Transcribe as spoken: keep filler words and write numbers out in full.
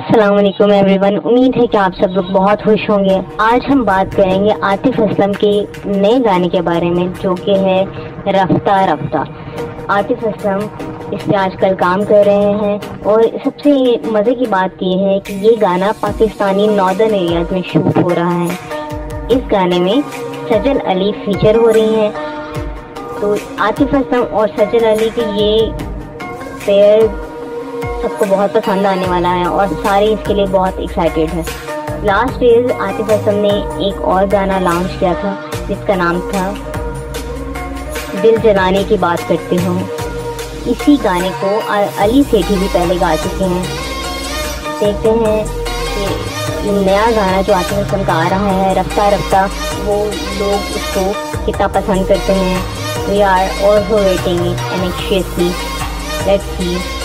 अस्सलाम वालेकुम एवरीवन। उम्मीद है कि आप सब लोग बहुत खुश होंगे। आज हम बात करेंगे आतिफ असलम के नए गाने के बारे में, जो कि है रफ्ता रफ्ता। आतिफ असलम इस पे आजकल काम कर रहे हैं और सबसे मज़े की बात यह है कि ये गाना पाकिस्तानी नॉर्दर्न एरियाज में शूट हो रहा है। इस गाने में सजल अली फीचर हो रही हैं। तो आतिफ असलम और सजल अली के ये पेयर सबको बहुत पसंद आने वाला है और सारे इसके लिए बहुत एक्साइटेड है। लास्ट ईयर आतिफ असलम ने एक और गाना लॉन्च किया था जिसका नाम था दिल जलाने की बात करती हूँ। इसी गाने को अली सेठी भी पहले गा चुके हैं। देखते हैं कि नया गाना जो आतिफ असलम का आ रहा है रफ्ता रफ्ता, वो लोग उसको कितना पसंद करते हैं। We are also waiting it and actually let's C.